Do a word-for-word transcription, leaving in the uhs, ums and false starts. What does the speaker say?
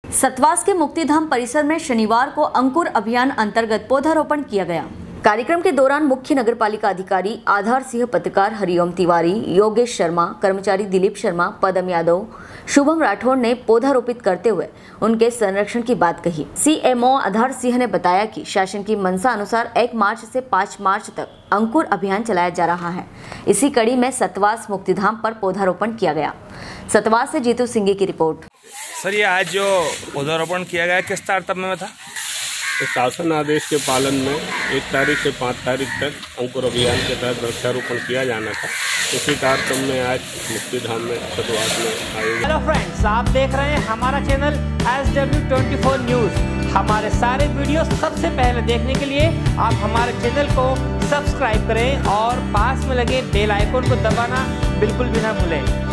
सतवास के मुक्तिधाम परिसर में शनिवार को अंकुर अभियान अंतर्गत पौधारोपण किया गया। कार्यक्रम के दौरान मुख्य नगरपालिका अधिकारी आधार सिंह, पत्रकार हरिओम तिवारी, योगेश शर्मा, कर्मचारी दिलीप शर्मा, पदम यादव, शुभम राठौड़ ने पौधारोपित करते हुए उनके संरक्षण की बात कही। सीएमओ आधार सिंह ने बताया कि शासन की मंशा अनुसार एक मार्च से पाँच मार्च तक अंकुर अभियान चलाया जा रहा है। इसी कड़ी में सतवास मुक्तिधाम पर पौधारोपण किया गया। सतवास से जीतू सिंह की रिपोर्ट। सर, ये आज जो पौधारोपण किया गया किस तारतम्य में था? शासन आदेश के पालन में एक तारीख से पाँच तारीख तक अंकुर अभियान के तहत वृक्षारोपण किया जाना था। इसी तारतम्य में आज मुक्तिधाम में सतवास में आयोजित। हेलो फ्रेंड्स, आप देख रहे हैं हमारा channel S W twenty four news. हमारे सारे वीडियो सबसे पहले देखने के लिए आप हमारे चैनल को सब्सक्राइब करें और पास में लगे बेल आइकन को दबाना बिल्कुल भी ना भूलें।